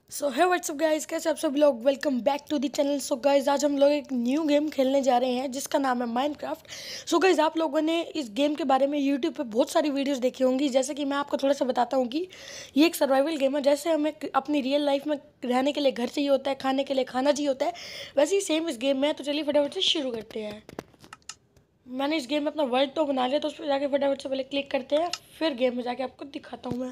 सो है WhatsApp guys, कैसे आप सब लोग। Welcome back to the channel. So guys, आज हम लोग एक न्यू गेम खेलने जा रहे हैं जिसका नाम है माइनक्राफ्ट। सो गाइस, आप लोगों ने इस गेम के बारे में यूट्यूब पे बहुत सारी वीडियोस देखी होंगी। जैसे कि मैं आपको थोड़ा सा बताता हूँ कि ये एक सर्वाइवल गेम है। जैसे हमें अपनी रियल लाइफ में रहने के लिए घर चाहिए होता है, खाने के लिए खाना चाहिए होता है, वैसे ही सेम इस गेम में है। तो चलिए फटाफट से शुरू करते हैं। मैंने इस गेम में अपना वर्ल्ड तो बना लिया, तो उस पर जाके फटाफट से पहले क्लिक करते हैं, फिर गेम में जाके आपको दिखाता हूँ मैं।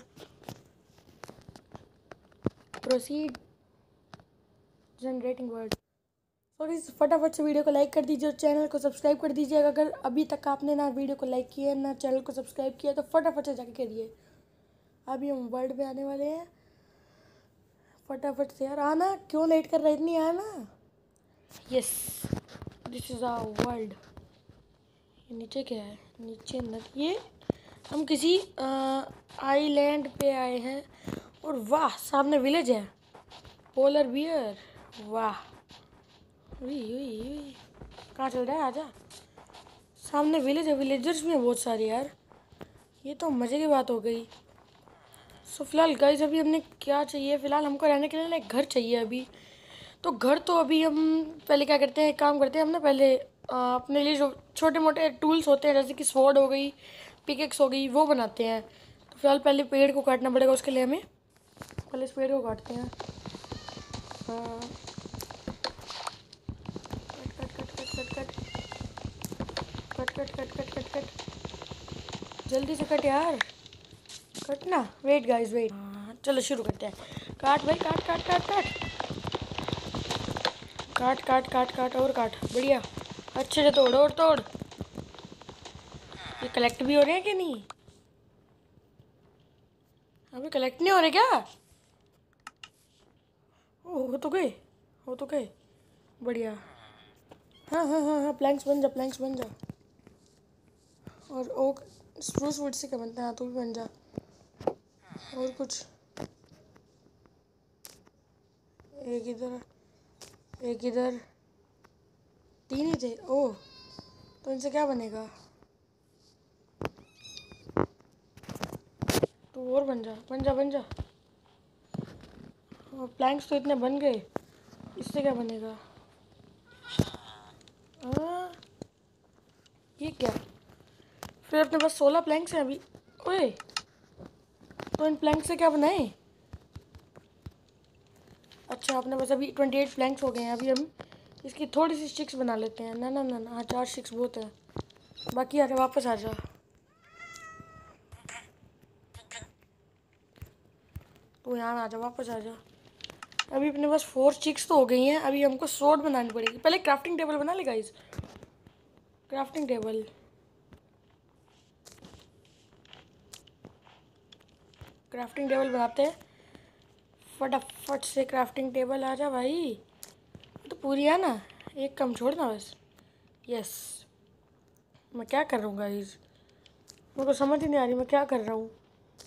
Proceed generating word. सॉरी, फटाफट से वीडियो को लाइक कर दीजिए और चैनल को सब्सक्राइब कर दीजिएगा। अगर अभी तक आपने ना वीडियो को लाइक किया ना चैनल को सब्सक्राइब किया तो फटाफट से जाके करिए। अभी हम वर्ल्ड में आने वाले हैं। फटाफट से यार आना, क्यों लेट कर रहा है इतनी, आना। Yes, this is our world. ये नीचे क्या है? नीचे नदी। ये हम किसी आइलैंड पे आए हैं और वाह, सामने विलेज है। पोलर बियर, वाह। उई उई उई, कहाँ चल रहा है? आजा। सामने विलेज है, विलेजर्स भी हैं बहुत सारे यार। ये तो मज़े की बात हो गई। सो फिलहाल गाइस, अभी हमने क्या चाहिए? फिलहाल हमको रहने के लिए ना एक घर चाहिए अभी। तो घर तो अभी हम पहले क्या करते हैं, एक काम करते हैं हम ना। पहले अपने लिए जो छोटे मोटे टूल्स होते हैं, जैसे कि स्वॉर्ड हो गई, पिकेक्स हो गई, वो बनाते हैं। तो फिलहाल पहले पेड़ को काटना पड़ेगा। उसके लिए हमें पहले इस पेड़ को काटते हैं। Cut cut cut cut cut cut cut cut cut cut cut cut, जल्दी से कट यार, कटना। Wait guys, wait. चलो शुरू करते हैं। काट भाई, काट काट काट काट काट काट काट काट और काट, बढ़िया। अच्छे से तोड़ और तोड़। ये कलेक्ट भी हो रहे हैं कि नहीं? अभी कलेक्ट नहीं हो रहे क्या? ओ, हो तो गए, हो तो गए, बढ़िया। हाँ हाँ हाँ हाँ, प्लैंक्स बन जा, प्लैंक्स बन जा। और ओक स्प्रूस वुड से क्या बनता है? हाँ, तू भी बन जा। और कुछ, एक इधर एक इधर, तीन ही थे। ओह, तो इनसे क्या बनेगा? तू और बन जा, बन जा, बन जा। और प्लैंक्स तो इतने बन गए, इससे क्या बनेगा? हाँ, ये क्या? फिर अपने पास 16 प्लैंक्स हैं अभी। ओए, तो इन प्लैंक से क्या बनाए? अच्छा, अपने पास अभी 28 प्लैंक्स हो गए हैं। अभी हम इसकी थोड़ी सी स्टिक्स बना लेते हैं। ना ना ना ना, हाँ, 4 स्टिक्स बहुत है। बाकी आके वापस आ जा। तो यहाँ आ जा, वापस आ जा। अभी अपने पास 4 स्टिक्स तो हो गई हैं। अभी हमको स्वॉर्ड बनानी पड़ेगी। पहले क्राफ्टिंग टेबल बना ले guys. Crafting table, crafting table बनाते हैं। फटाफट से क्राफ्टिंग टेबल आ जा भाई। तो पूरी है ना, एक कम छोड़ना बस। यस। मैं क्या कर रहा हूँ गाइस? मेरे को समझ ही नहीं आ रही मैं क्या कर रहा हूँ।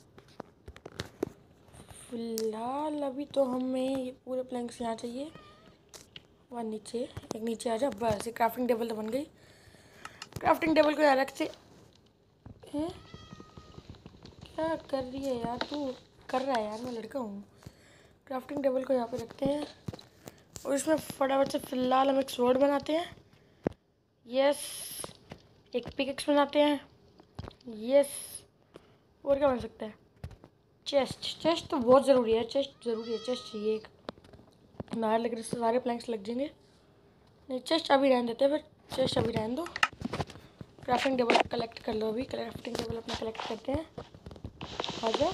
फिलहाल अभी तो हमें ये पूरे प्लैंक्स यहाँ चाहिए। वहाँ नीचे, एक नीचे आ जा, बस। ये क्राफ्टिंग टेबल तो बन गई। क्राफ्टिंग टेबल को यहाँ रखते हैं। क्या कर रही है यार तू? कर रहा है यार, मैं लड़का हूँ। क्राफ्टिंग टेबल को यहाँ पे रखते हैं और इसमें फटाफट से फिलहाल हम एक स्वॉर्ड बनाते हैं। यस, एक पिकेक्स बनाते हैं। यस, और क्या बन सकता है? चेस्ट, चेस्ट तो बहुत ज़रूरी है। चेस्ट ज़रूरी है, चेस्ट चाहिए एक। नार लग रहे से सारे प्लैंक्स लग जाएंगे। नहीं, चेस्ट अभी रहने देते हैं, फिर चेस्ट अभी रहने दो। क्राफ्टिंग टेबल कलेक्ट कर लो। अभी क्राफ्टिंग टेबल अपना कलेक्ट करते हैं। आ जाओ,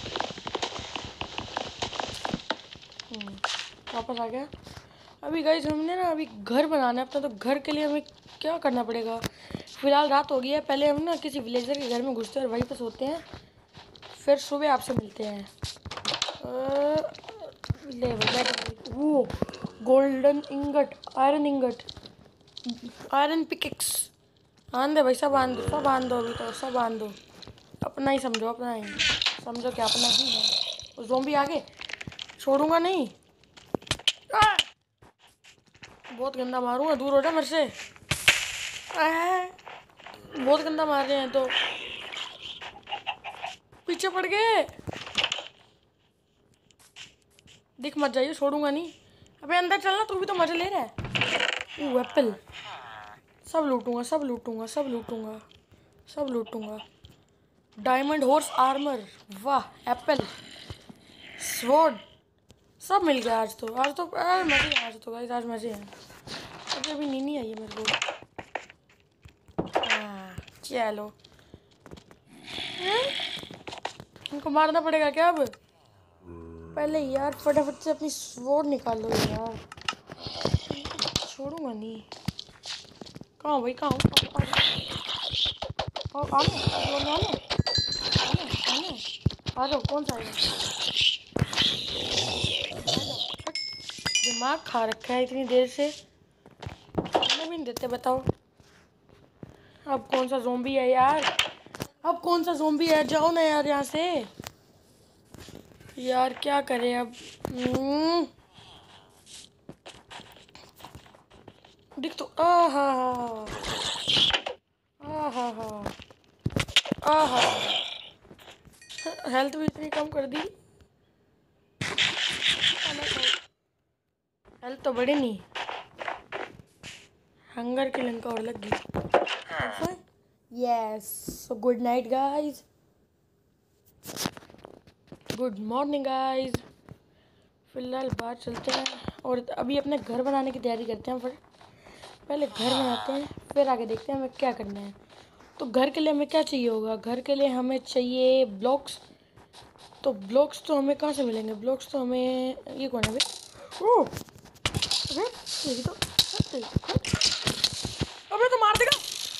वापस आ गया। अभी गाइस, हमने ना अभी घर बनाना है अपना। तो घर के लिए हमें क्या करना पड़ेगा? फिलहाल रात हो गई है। पहले हम ना किसी विलेजर के घर में घुसते हैं और वहीं पर सोते हैं। फिर सुबह आपसे मिलते हैं। ले वो golden ingot, iron ingot, iron pickaxe. आन दे भाई, सब आन दो, सब आन दो। अभी तो सब आन दो। अपना ही समझो, अपना ही समझो, क्या अपना ही है। वो ज़ॉम्बी आगे, छोड़ूंगा नहीं। बहुत गंदा मारूंगा, दूर हो जा मेरे से। बहुत गंदा मार रहे हैं। तो पीछे पड़ गए। दिख मत जाइए, छोड़ूंगा नहीं। अबे अंदर चलना, तू भी तो मजे ले रहा है। एप्पल, सब लूटूंगा, सब लूटूंगा, सब लूटूंगा, सब लूटूंगा। डायमंड हॉर्स आर्मर, वाह। एप्पल, स्वॉर्ड, सब मिल गया आज तो। आज तो मजे हैं, आज तो गाइस, आज मजे हैं। अभी अभी नीनी आई है मेरे को। हाँ चलो, इनको मारना पड़ेगा क्या अब? पहले यार फटाफट से अपनी स्वॉर्ड निकाल लो यार, छोड़ूंगा नहीं। कहाँ भाई, कहाँ हूँ? आने आने आने आने, आ जाओ। कौन सा आएगा? दिमाग खा रखा है इतनी देर से, भी नहीं देते। बताओ अब कौन सा ज़ोंबी है यार? अब कौन सा ज़ोंबी है? जाओ ना यार यहाँ से। यार क्या करें अब? दिख तो, आहा आहा आहा, हेल्थ भी इतनी कम कर दी। हेल्थ तो बढ़े नहीं, हंगर की लंका और लग गई। Yes, so good night guys, good morning guys. फिलहाल बाहर चलते हैं और अभी अपने घर बनाने की तैयारी करते हैं। फिर पहले घर बनाते हैं, फिर आगे देखते हैं हमें क्या करना है। तो घर के लिए हमें क्या चाहिए होगा? घर के लिए हमें चाहिए ब्लॉक्स। तो ब्लॉक्स तो हमें कहाँ से मिलेंगे? ब्लॉक्स तो हमें, ये कौन है भाई? ओह अबे तो, अबे तो मार देगा।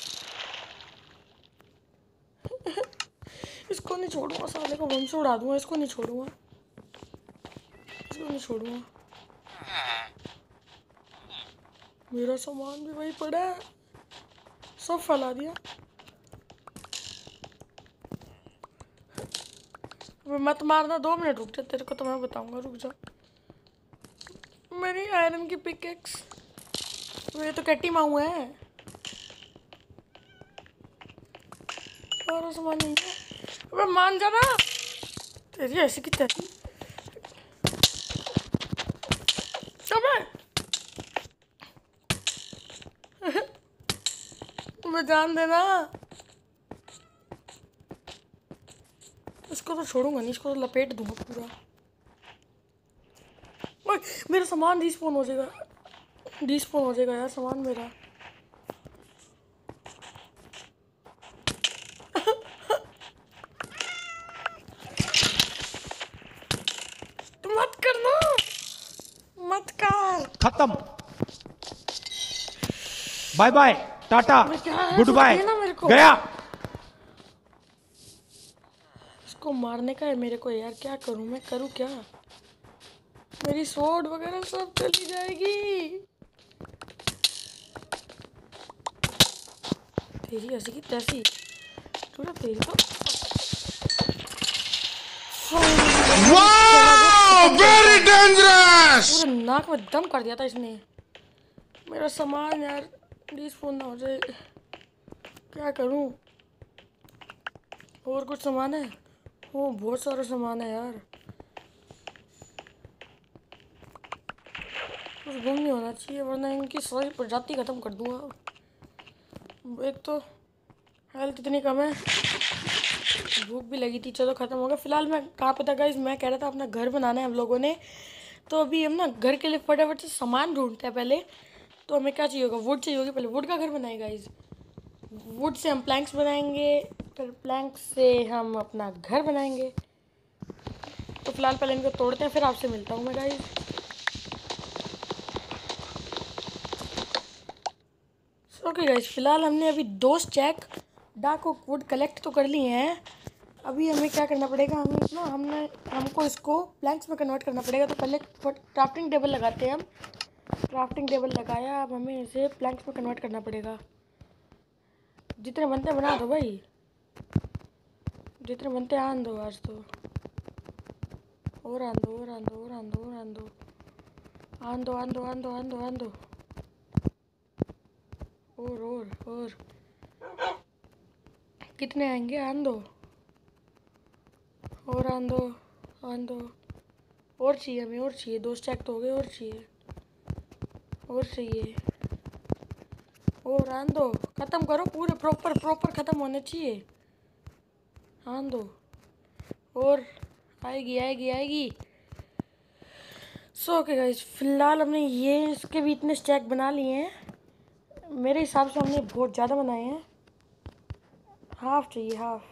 इसको नहीं छोड़ूंगा, साले को बम से उड़ा दूंगा। इसको नहीं छोड़ूंगा, इसको नहीं छोड़ूंगा। मेरा सामान भी वही पड़ा है, सब फैला दिया। मत मारना, 2 मिनट रुक जा, तेरे को तो मैं बताऊंगा, रुक जा। मेरी आयरन की पिकेक्स, ये तो कट्टी माऊ है, और सामान नहीं है। अबे मान जाना, तेरी ऐसी की तेरी। अबे मैं जान देना, इसको तो छोड़ूंगा नहीं, इसको तो लपेट दूंगा पूरा। ओए मेरा सामान रिस्पॉन हो जाएगा, रिस्पॉन हो जाएगा यार सामान मेरा। तुम मत करना, मत कर। खत्म, बाय बाय, टाटा, गुड बाय, गया। इसको मारने का है मेरे को यार, क्या करूं मैं? करूं क्या? मेरी स्वॉर्ड वगैरह सब चली जाएगी। तेरी ऐसी की तैसी, पूरा तेरी तो। Wow, very dangerous. पूरे नाक में दम कर दिया था इसने। मेरा सामान यार रिस्पॉन ना हो जाए, क्या करूं? और कुछ सामान है? ओ बहुत सारा सामान है यार, कुछ गुम नहीं होना चाहिए वरना इनकी सारी प्रजाति खत्म कर दूंगा। एक तो हेल्थ इतनी कम है, भूख भी लगी थी, चलो ख़त्म हो गया। फिलहाल मैं कहाँ पे था गाइस? मैं कह रहा था अपना घर बनाना है हम लोगों ने। तो अभी हम ना घर के लिए फटाफट से सामान ढूंढते हैं पहले। तो हमें क्या चाहिए होगा? वुड चाहिए होगी, पहले वुड का घर बनाए गाइस। वुड से हम प्लैंक्स बनाएंगे, फिर प्लैंक्स से हम अपना घर बनाएंगे। तो फिलहाल पहले इनको तोड़ते हैं, फिर आपसे मिलता हूँ मैं गाइस। ओके गाइस, फिलहाल हमने अभी 2 stack dark oak wood collect तो कर लिए हैं। अभी हमें क्या करना पड़ेगा? हमें ना हमको इसको प्लैंक्स में कन्वर्ट करना पड़ेगा। तो पहले क्राफ्टिंग टेबल लगाते हैं हम। क्राफ्टिंग टेबल लगाया, अब हमें इसे प्लैंक्स में कन्वर्ट करना पड़ेगा। जितने बनते बना दो भाई, जितने बनते आन दो आज तो। और आन दो, और आन दो, और आन दो, और आन दो, आन दो, आन दो, आन दो, आन दो, आन दो, और कितने आएंगे? आन दो, और आन दो, आन दो, और चाहिए हमें, और चाहिए। 2 स्टैक तो हो गए, और चाहिए, और चाहिए। और आन दो, ख़त्म करो पूरे, प्रॉपर ख़त्म होने चाहिए। आन दो, और आएगी। सो ओके गाइस, फिलहाल हमने ये इसके भी इतने स्टैक बना लिए हैं। मेरे हिसाब से हमने बहुत ज़्यादा बनाए हैं। हाफ चाहिए, हाफ।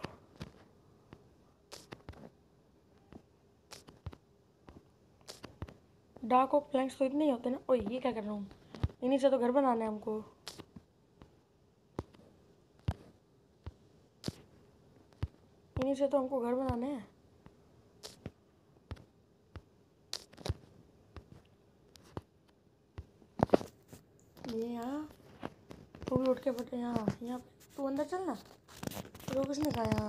डार्क ऑफ प्लैंक्स तो इतने ही होते ना। ओए ये क्या कर रहा हूँ, इन्हीं से तो घर बनाना है हमको। इन्हीं से तो हमको घर बनाने हैं। ये यहाँ तू भी उठ के बैठे, यहाँ यहाँ तू अंदर चल ना, तो किसने कहा यहाँ।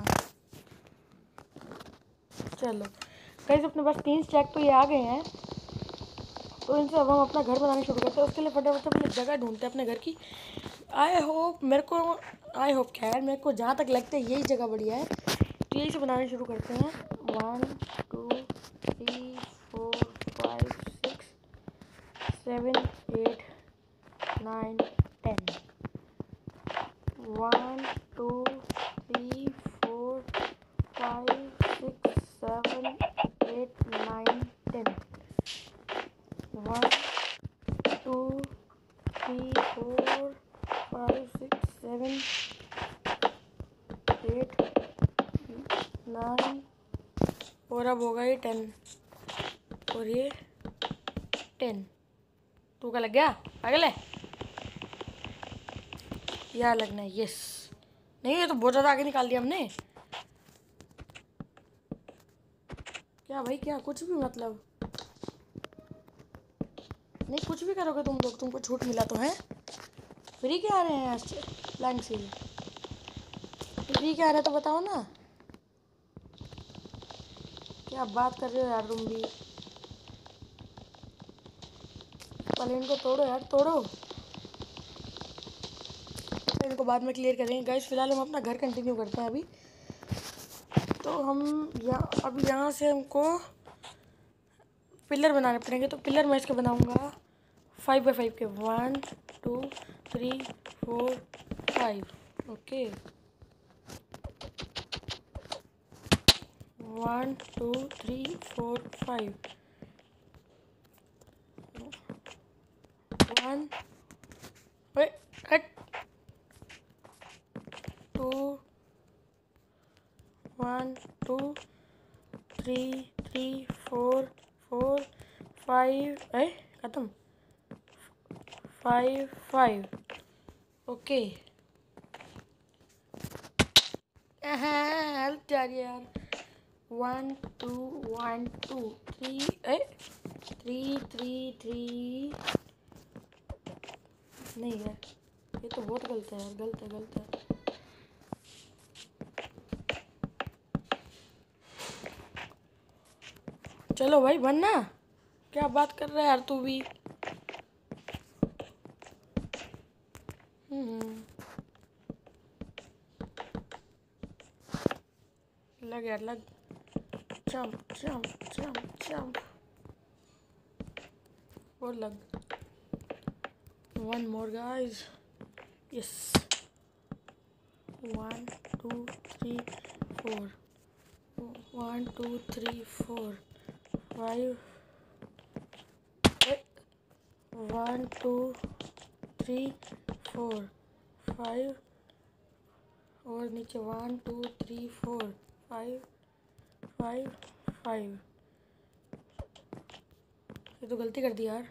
चलो गाइस, अपने पास 3 स्टैक तो ये आ गए हैं। तो इनसे अब हम अपना घर बनाना शुरू करते हैं। उसके लिए फटाफट अपनी जगह ढूंढते हैं अपने घर की। आई होप खैर मेरे को जहाँ तक लगता है यही जगह बढ़िया है, तो यही से बनाना शुरू करते हैं। 1 2 3 4 5 6 7 8 9 10। 1 2 3 4 5 6 7 8 9 10। 1 2 3 4 5 6 7 8 9, और अब होगा ये 10, और ये 10। तू क्या लग गया पागल है, यहाँ लगना है। यस, नहीं ये तो बहुत ज़्यादा आगे निकाल दिया हमने। क्या भाई, क्या कुछ भी मतलब नहीं, कुछ भी करोगे तुम लोग, तुमको छूट मिला तो है। फ्री क्या आ रहे हैं आज प्लान से, फ्री क्या आ रहा है तो बताओ ना। क्या बात कर रहे हो यार तुम भी। पहले इनको तोड़ो यार, तोड़ो। इनको बाद में क्लियर करेंगे गाइस। फिलहाल हम अपना घर कंटिन्यू करते हैं अभी। तो हम अब यहाँ से हमको पिलर बनाने पड़ेंगे। तो पिलर मैं इसके बनाऊँगा 5 बाई 5 के। 1 2 3 4 5। ओके, 1 2 3 4 5। 1 2 1 2 3 3 4 4 5। ख़त्म। 5 5। ओके, हेल्प जा रही है यार। 1 2 1 2 3 3 3 3। नहीं यार, ये तो बहुत गलत है यार, गलत है। चलो भाई बनना, क्या बात कर रहा है यार तू भी। लग यार लग। जंप जंप जंप जंप, और लग। 1 more guys। यस, 1 2 3 4। 1 2 3 4 5। 1 2 3 4 5, और नीचे 1 2 3 4 5 5 5। ये तो गलती कर दी यार।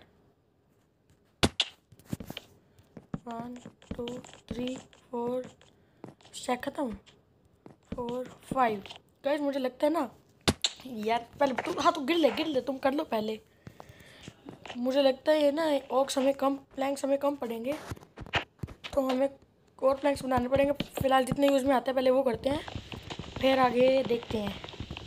1 2 3 4 स्टैक ख़त्म। 4 5। गाइस मुझे लगता है ना यार, पहले तुम, हाँ तो गिर ले तुम, कर लो पहले। मुझे लगता है ये ना ऑक्स हमें कम, प्लैंक्स हमें कम पड़ेंगे, तो हमें और प्लैंक्स बनाने पड़ेंगे। फ़िलहाल जितने यूज़ में आते हैं पहले वो करते हैं, फिर आगे देखते हैं।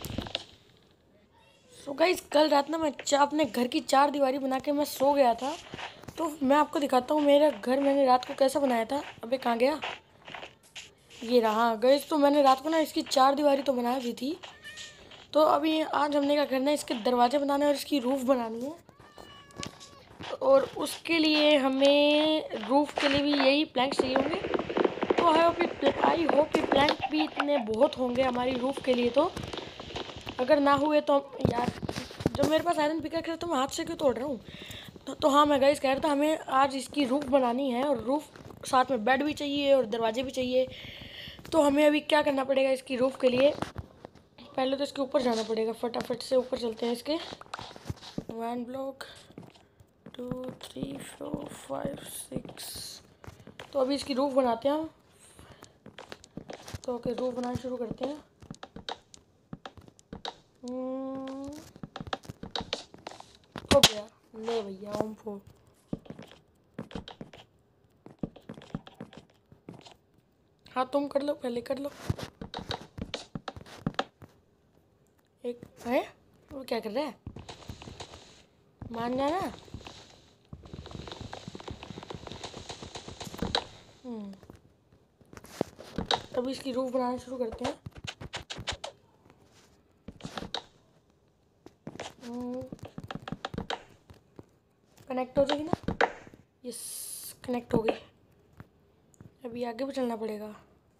सो गाइस, कल रात ना मैं अपने घर की 4 दीवारी बना के मैं सो गया था। तो मैं आपको दिखाता हूँ मेरा घर मैंने रात को कैसा बनाया था। अबे कहाँ गया, ये रहा गाइस। तो मैंने रात को ना इसकी 4 दीवारी तो बना दी थी। तो अभी आज हमने क्या करना है, इसके दरवाजे बनाने और इसकी रूफ़ बनानी है। और उसके लिए हमें रूफ़ के लिए भी यही प्लैंक चाहिए होंगे। तो आई होप ये प्लैंक भी इतने बहुत होंगे हमारी रूफ़ के लिए। तो अगर ना हुए तो यार, जब मेरे पास आयरन पिकैक्स है तो मैं हाथ से क्यों तोड़ रहा हूँ। तो हाँ, मैं गाइस कह रहा था हमें आज इसकी रूफ़ बनानी है और रूफ़ साथ में बेड भी चाहिए और दरवाजे भी चाहिए। तो हमें अभी क्या करना पड़ेगा इसकी रूफ़ के लिए, पहले तो इसके ऊपर जाना पड़ेगा। फटाफट से ऊपर चलते हैं इसके। 1 ब्लॉक 2 3 4 5 6। तो अभी इसकी रूफ़ बनाते हैं हम। तो ओके, रूफ़ बनाना शुरू करते हैं। हो गया, ले भैया ओम फो। हाँ तुम कर लो, पहले कर लो। एक है वो क्या कर रहा है, मान जाना। अभी इसकी रूफ बनाना शुरू करते हैं। कनेक्ट हो जाएगी ना, यस कनेक्ट हो गई। अभी आगे भी चलना पड़ेगा।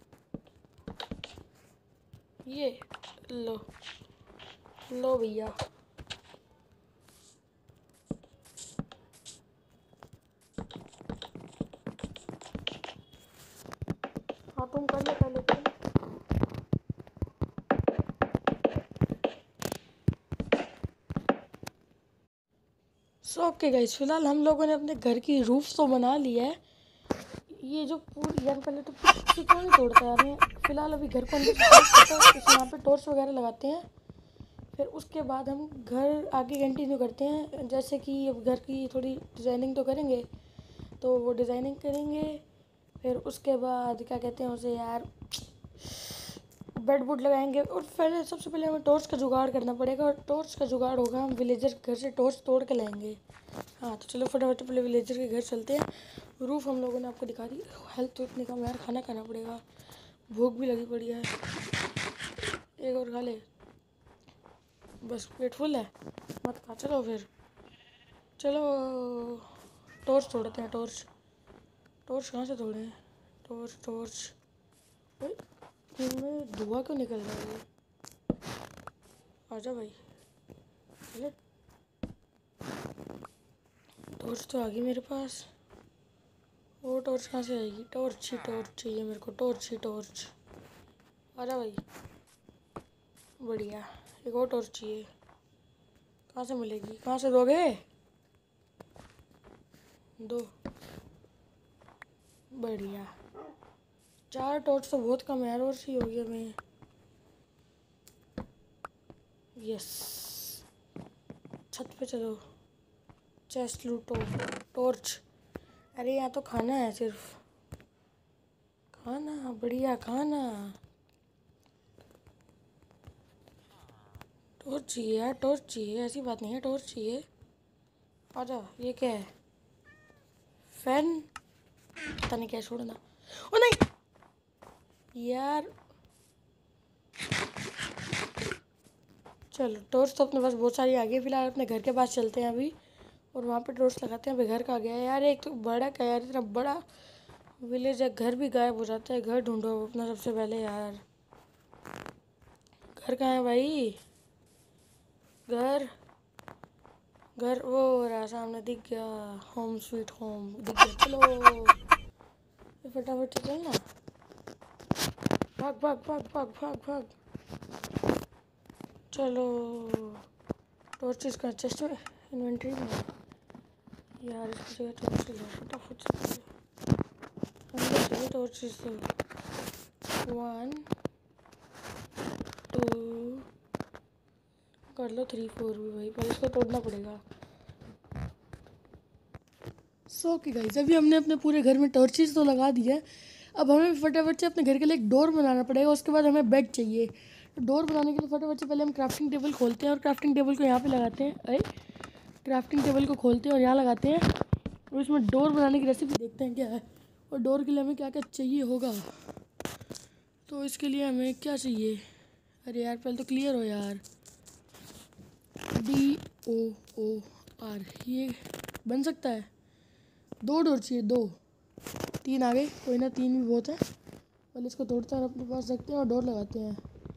ये लो लो भैया। हाँ तुम कर लो पहले। सो ओके गाइस, फिलहाल हम लोगों ने अपने घर की रूफ तो बना ली है। ये जो पूरी यार, पहले तो पीछे क्यों नहीं तोड़ता यार। मैं फिलहाल अभी घर को अंदर से यहाँ पे टॉर्च वगैरह लगाते हैं। फिर उसके बाद हम घर आगे कंटिन्यू करते हैं। जैसे कि अब घर की थोड़ी डिज़ाइनिंग तो करेंगे, तो वो डिज़ाइनिंग करेंगे। फिर उसके बाद क्या कहते हैं उसे यार, बेड वुड लगाएंगे। और पहले सबसे पहले हमें टॉर्च का जुगाड़ करना पड़ेगा। और टॉर्च का जुगाड़ होगा, हम विलेजर घर से टॉर्च तोड़ के लाएंगे। हाँ तो चलो फटाफट पहले विलेजर के घर चलते हैं। रूफ़ हम लोगों ने आपको दिखा दी। हेल्थ तो इतनी कम यार, खाना खाना पड़ेगा, भूख भी लगी पड़ी है। एक और खा ले, बस पेट फुल है, मत खा। चलो फिर चलो टॉर्च तोड़ते हैं। टॉर्च कहाँ से तोड़े हैं? टॉर्च इनमें धुआं क्यों निकल रहा है? आजा भाई। अरे टॉर्च तो आ गई मेरे पास। वो टॉर्च कहाँ से आएगी? टॉर्च चाहिए मेरे को, टॉर्च। आजा भाई, बढ़िया। एक और टॉर्च चाहिए, कहाँ से मिलेगी? कहाँ से दोगे? दो, बढ़िया। 4 टॉर्च तो बहुत कम है यार, और सी होगी हमें। यस, छत पे चलो। चेस्ट लूटो, टॉर्च। अरे यहाँ तो खाना है, सिर्फ खाना। बढ़िया खाना। टॉर्च चाहिए यार, टॉर्च चाहिए, ऐसी बात नहीं है, टॉर्च चाहिए। आजा। ये क्या है? फैन? पता नहीं क्या, छोड़ना। ओ नहीं यार, चलो टॉर्च तो अपने पास बहुत सारी आ गई। फिलहाल अपने घर के पास चलते हैं अभी, और वहाँ पे टॉर्च लगाते हैं। अभी घर का आ गया है यार। एक तो बड़ा क्या यार, इतना बड़ा विलेज है, घर भी गायब हो जाता है। घर ढूंढो अपना सबसे पहले यार। घर कहाँ है भाई? घर वो रहा सामने, दिख गया। होम स्वीट होम दिख गया। चलो फटाफट से चलना। भाग। चलो टॉर्चेस का चेस्ट में, इन्वेंट्री में यार। इसकी जगह टॉर्चेस है, फटाफट से अंदर चाहिए टॉर्चेस। तो 1 2 कर लो, 3 4 भी भाई, पर इसको तोड़ना पड़ेगा। सो कि गाइस, अभी हमने अपने पूरे घर में टॉर्चेस तो लगा दिया है। अब हमें फटाफट से अपने घर के लिए एक डोर बनाना पड़ेगा। उसके बाद हमें बेड चाहिए। तो डोर बनाने के लिए फटाफट से पहले हम क्राफ्टिंग टेबल खोलते हैं, और क्राफ्टिंग टेबल को यहाँ पे लगाते हैं। अरे क्राफ्टिंग टेबल को खोलते हैं और यहाँ लगाते हैं, और इसमें डोर बनाने की रेसिपी देखते हैं क्या है, और डोर के लिए हमें क्या क्या चाहिए होगा। तो इसके लिए हमें क्या चाहिए? अरे यार पहले तो क्लियर हो यार। DOOR, ये बन सकता है। 2 डोर चाहिए, 2 3 आ गए, कोई ना 3 भी बहुत है। पहले इसको तोड़ते हैं और अपने पास रखते हैं और डोर लगाते हैं।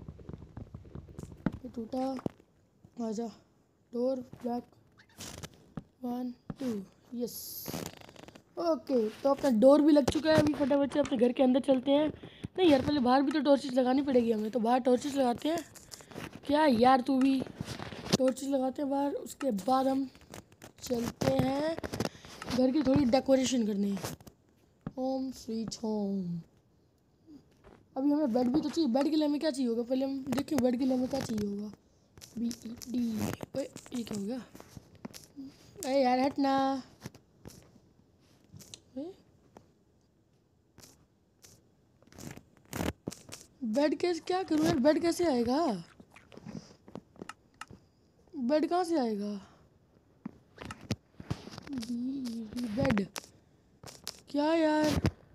ये टूटा, आजा डोर बैक, 1 2, यस ओके। तो अपना डोर भी लग चुका है। अभी फटाफट से अपने घर के अंदर चलते हैं। नहीं यार, पहले बाहर भी तो टॉर्चेस लगानी पड़ेगी हमें, तो बाहर टॉर्चेस लगाते हैं। क्या यार, तू भी टॉर्चेस लगाते हैं बाहर। उसके बाद हम चलते हैं घर की थोड़ी डेकोरेशन करने। Home sweet home. अभी हमें बेड भी तो चाहिए। बेड के लिए हमें क्या चाहिए होगा, पहले हम देखें बेड के लिए हमें क्या चाहिए होगा। BED, ओए ये क्या हो गया? अरे यार हटना। बेड कैसे, क्या करूँ यार, बेड कैसे आएगा? बेड कहाँ से आएगा? बेड क्या यार,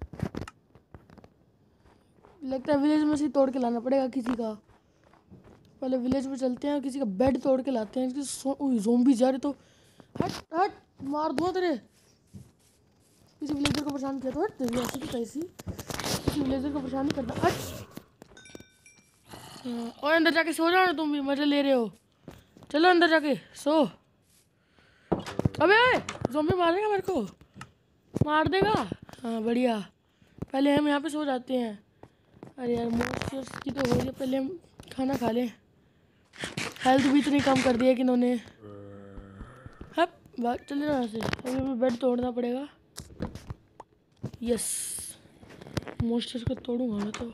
लगता है विलेज में से तोड़ के लाना पड़ेगा किसी का। पहले विलेज में चलते हैं, किसी का बेड तोड़ के लाते हैं। ज़ोंबी जा रहे तो हट हट, मार दूँ तेरे। किसी विलेजर को परेशान किया तो हट, तेरी ऐसी की तैसी। किसी विलेजर को परेशान नहीं करना, हट। और अंदर जाके सो जाओ ना, तुम भी मजे ले रहे हो। चलो अंदर जाके सो। अबे ज़ोंबी मारेगा मेरे को, मार देगा। हाँ बढ़िया, पहले हम यहाँ पे सो जाते हैं। अरे यार मॉन्स्टर्स की तो हो गई, पहले हम खाना खा लें। हेल्थ भी इतनी कम कर दी है कि इन्होंने। हप बात चले ना से। अभी हमें बेड तोड़ना पड़ेगा। यस, मॉन्स्टर्स को तोड़ूंगा मैं तो।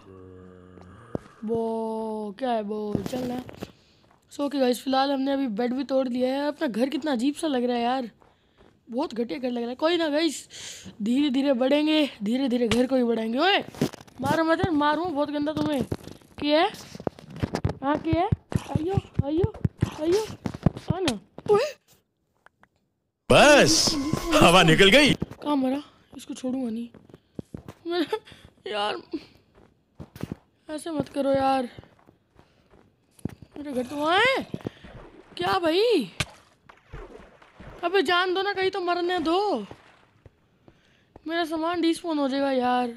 वो क्या है वो, चलना। सो के गाइस, फिलहाल हमने अभी बेड भी तोड़ लिया है। अपना घर कितना अजीब सा लग रहा है यार, बहुत घटिया घर लग रहा है। कोई ना गाइस, धीरे धीरे बढ़ेंगे, धीरे धीरे घर को ही बढ़ाएंगे। ओए मारो मत, मारूं बहुत गंदा तुम्हें। क्या है? हाँ क्या है? आइयो आइयो आइयो, आना। ओए बस हवा निकल गई। कहाँ मरा? इसको छोड़ूंगा नहीं मेरा। यार ऐसे मत करो यार, मेरे घर तो वहाँ है। क्या भाई, अबे जान दो ना, कहीं तो मरने दो। मेरा सामान डिस्पोन हो जाएगा यार।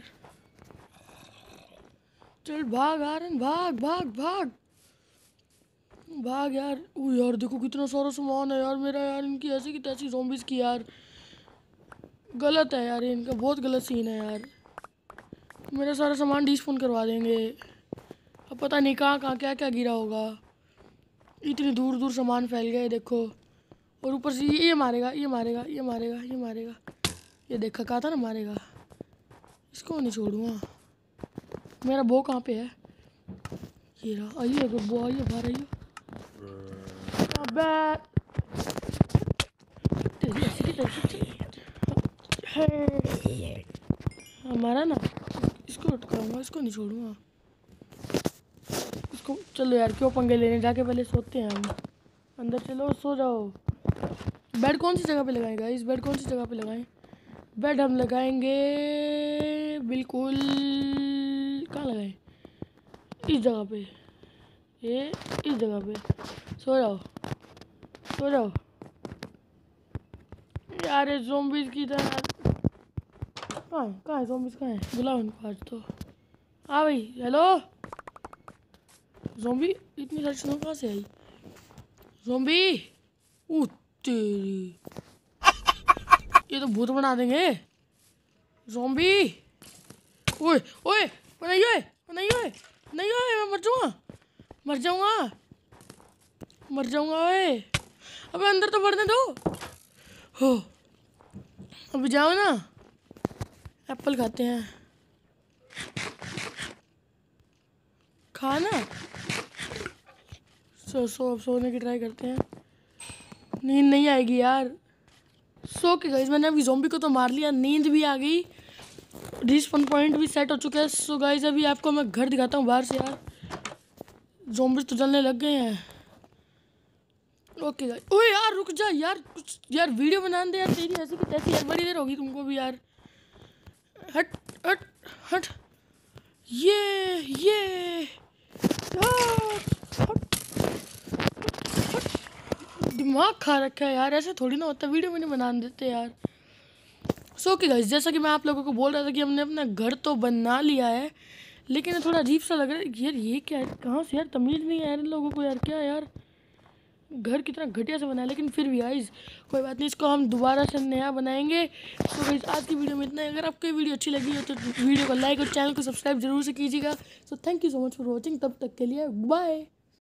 चल भाग आरन, भाग भाग भाग भाग यार। ओ यार देखो कितना सारा सामान है यार मेरा, यार इनकी ऐसी की तैसी ज़ॉम्बीज़ की यार। गलत है यार, इनका बहुत गलत सीन है यार। मेरा सारा सामान डिस्पोन करवा देंगे। अब पता नहीं कहाँ कहाँ क्या क्या गिरा होगा। इतनी दूर दूर सामान फैल गए देखो। और ऊपर से ये मारेगा, ये मारेगा, ये मारेगा, ये मारेगा। ये देखा, कहा था ना मारेगा। इसको नहीं छोड़ूंगा। मेरा बो कहाँ पे है? ये रहा, आइए बो, आइए बाहर आइए। अबे तेरी ऐसी की तैसी। हमारा ना, इसको लटकाऊंगा, इसको नहीं छोड़ूंगा इसको। चलो यार क्यों पंगे लेने, जाके पहले सोते हैं हम। अंदर चलो, सो जाओ। बेड कौन सी जगह पे लगाएगा? इस बेड कौन सी जगह पे लगाएं? बेड हम लगाएंगे बिल्कुल, कहाँ लगाएं? इस जगह पे, ये इस जगह पे। सो जाओ सो जाओ यार। ये ज़ॉम्बीज़ की तरह कहाँ है ज़ॉम्बीज़, कहाँ है? बुलाओ इनको आज तो। हाँ भाई, हेलो। ज़ॉम्बी इतनी सारी स्नो कहाँ से आई? ज़ॉम्बी, ओ तेरी, ये तो भूत बना देंगे ज़ॉम्बी। ओए ओए, बनाइए बनाइए बनाइए, मैं मर जाऊँगा, मर जाऊँगा, मर जाऊँगा। ओए अबे अंदर तो बढ़ने दो। हो अभी जाओ ना, एप्पल खाते हैं। खाना अब सोने की ट्राई करते हैं। नींद नहीं आएगी यार। सो के गाइस, मैंने अभी ज़ॉम्बी को तो मार लिया, नींद भी आ गई, रिस्पॉन पॉइंट भी सेट हो चुका है। सो गाइस, अभी आपको मैं घर दिखाता हूँ बाहर से। यार ज़ॉम्बी तो जलने लग गए हैं। ओके गाइस, ओए यार रुक जा यार, कुछ यार वीडियो बनाने दे यार। तेरी ऐसी की तैसी यार, बड़ी देर होगी तुमको भी यार। हट हट हट, ये दिमाग खा रखा है यार, ऐसे थोड़ी ना होता, वीडियो में नहीं बना देते यार। सो कि गाइस, जैसा कि मैं आप लोगों को बोल रहा था कि हमने अपना घर तो बना लिया है, लेकिन थोड़ा अजीब सा लग रहा है यार। ये क्या है, कहाँ से यार तमीज़ नहीं है इन लोगों को यार, क्या यार घर कितना घटिया से बनाया। लेकिन फिर भी गाइस कोई बात नहीं, इसको हम दोबारा से नया बनाएंगे। तो गाइस आज की वीडियो में इतना है। अगर आपको ये वीडियो अच्छी लगी हो तो वीडियो को लाइक और चैनल को सब्सक्राइब जरूर से कीजिएगा। So thank you so much for watching, तब तक के लिए बाय।